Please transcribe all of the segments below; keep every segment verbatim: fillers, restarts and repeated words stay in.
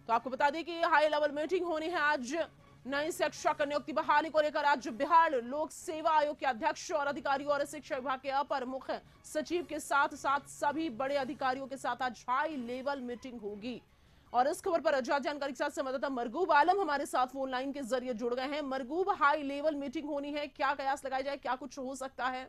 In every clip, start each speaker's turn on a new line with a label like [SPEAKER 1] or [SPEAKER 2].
[SPEAKER 1] तो आपको बता दें कि हाई लेवल मीटिंग होनी है आज नई शिक्षक नियुक्ति बहाली को लेकर। आज बिहार लोक सेवा आयोग के अध्यक्ष और अधिकारियों और शिक्षा विभाग के अपर मुख्य सचिव के साथ साथ सभी बड़े अधिकारियों के साथ आज हाई लेवल मीटिंग होगी। और इस खबर पर ज्यादा जानकारी के साथ संवाददाता मरगूब आलम हमारे साथ फोन लाइन के जरिए जुड़ गए हैं। मरगूब, हाई लेवल मीटिंग होनी है, क्या कयास लगाए जाए, क्या कुछ हो सकता है?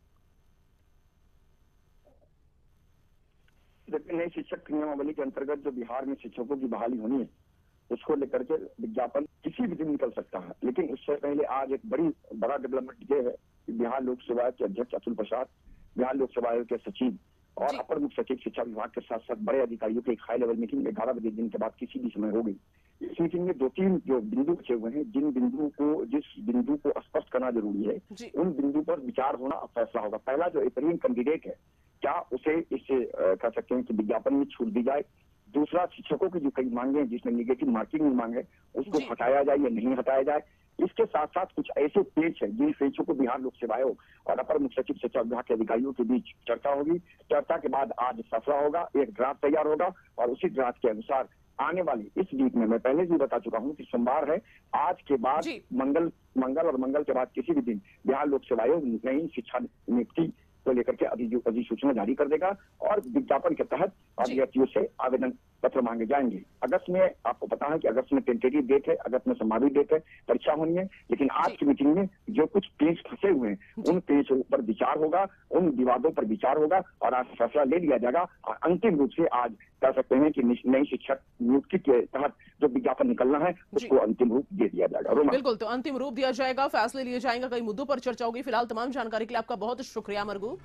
[SPEAKER 2] देखिए, नई शिक्षक नियमावली के अंतर्गत जो बिहार में शिक्षकों की बहाली होनी है उसको लेकर के विज्ञापन किसी भी दिन निकल सकता है। लेकिन उससे पहले आज एक बड़ी बड़ा डेवलपमेंट ये है कि बिहार लोक सेवा आयोग के अध्यक्ष अतुल प्रसाद, बिहार लोक सेवा आयोग के सचिव और अपर मुख्य सचिव शिक्षा विभाग के साथ साथ बड़े अधिकारियों की एक हाई लेवल मीटिंग ग्यारह बजे दिन के बाद किसी भी समय हो गई। इस मीटिंग में दो तीन जो बिंदु बचे हुए हैं, जिन बिंदुओं को जिस बिंदु को स्पष्ट करना जरूरी है, उन बिंदु पर विचार होना फैसला होगा। पहला जो इंटरिम कैंडिडेट है, क्या उसे इससे कह सकते हैं कि विज्ञापन में छूट दी जाए। दूसरा, शिक्षकों की जो कई मांगे हैं जिसमें निगेटिव मार्किंग मांगे उसको हटाया जाए या नहीं हटाया जाए। इसके साथ साथ कुछ ऐसे पेज है जिन पेजों को बिहार लोक सेवा आयोग और अपर मुख्य सचिव शिक्षा विभाग के अधिकारियों के बीच चर्चा होगी। चर्चा के बाद आज फैसला होगा, एक ड्राफ्ट तैयार होगा और उसी ड्राफ्ट के अनुसार आने वाली इस वीक में, मैं पहले भी बता चुका हूं कि सोमवार है, आज के बाद मंगल मंगल और मंगल के बाद किसी भी दिन बिहार लोक सेवा आयोग नई शिक्षा नियुक्ति को लेकर के अधिसूचना जारी कर देगा और विज्ञापन के तहत अभ्यर्थियों से आवेदन पत्र मांगे जाएंगे। अगस्त में आपको पता है कि अगस्त में टेंटेटिव डेट है, अगस्त में संभावित डेट है, परीक्षा होनी है। लेकिन आज की मीटिंग में जो कुछ पेज फंसे हुए हैं उन पेजों पर विचार होगा, उन विवादों पर विचार होगा और आज फैसला ले लिया जाएगा। और अंतिम रूप से आज कह सकते हैं कि नई शिक्षक नियुक्ति के तहत जो विज्ञापन निकलना है उसको अंतिम रूप दे दिया जाएगा।
[SPEAKER 1] बिल्कुल, तो अंतिम रूप दिया जाएगा, फैसले लिए जाएंगे, कई मुद्दों पर चर्चा होगी। फिलहाल तमाम जानकारी के लिए आपका बहुत शुक्रिया मरगूब।